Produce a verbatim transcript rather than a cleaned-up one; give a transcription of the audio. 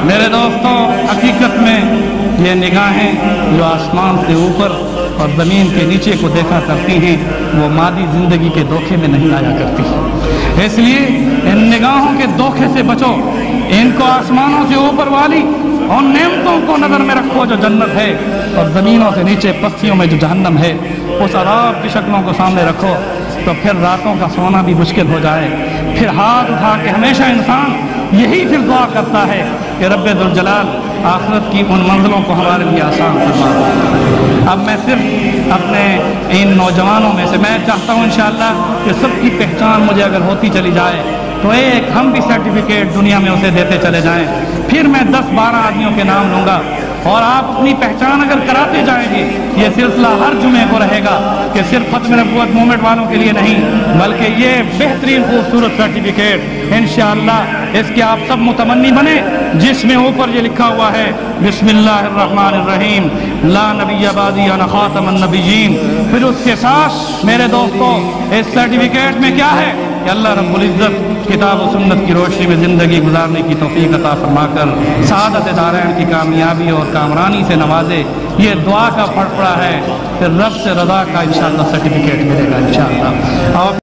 میرے دوستوں، حقیقت میں یہ نگاہیں جو آسمان سے اوپر اور زمین کے نیچے کو دیکھا کرتی ہیں وہ مادی زندگی کے دھوکے میں نہیں آیا کرتی۔ اس لیے ان نگاہوں کے دھوکے سے بچو، ان کو آسمانوں سے اوپر والی اور نعمتوں کو نظر میں رکھو جو جنت ہے، اور زمینوں سے نیچے پستیوں میں جو جہنم ہے اس عذاب کی شکلوں کو سامنے رکھو، تو پھر راتوں کا سونا بھی مشکل ہو جائے۔ پھر ہاتھ اٹھا کے ہمیشہ انسان یہی پھر دعا کرتا ہے کہ رب ذوالجلال آخرت کی ان منزلوں کو ہمارے لیے آسان فرما۔ اب میں صرف اپنے ان نوجوانوں میں سے میں چاہتا ہوں انشاءاللہ کہ سب کی پہچان مجھے اگر ہوتی چلی جائے تو ایک ہم بھی سرٹیفکیٹ دنیا میں اسے دیتے چلے جائیں، پھر میں دس بارہ آدمیوں کے نام لوں گا اور آپ اپنی پہچان اگر کراتے جائیں گے، یہ سلسلہ ہر جمعے کو رہے گا کہ صرف ختم نبوت مومنٹ والوں کے لیے نہیں بلکہ یہ بہترین خوبصورت سرٹیفکیٹ انشاءاللہ اس کے آپ سب متمنی بنے، جس میں اوپر یہ لکھا ہوا ہے بسم اللہ الرحمن الرحیم لا نبی بعدی انا خاتم النبیین۔ پھر اس کے ساتھ میرے دوستو اس سرٹیفکیٹ میں کیا ہے کہ اللہ رب العزت کتاب و سنت کی روشنی میں زندگی گزارنے کی توفیق عطا فرما کر سعادت دارین کی کامیابی اور کامرانی سے نوازے۔ یہ دعا کا پڑھ پڑا ہے، پھر رب سے رضا کا انشاءاللہ سرٹیفکیٹ ملے گا انشاءاللہ۔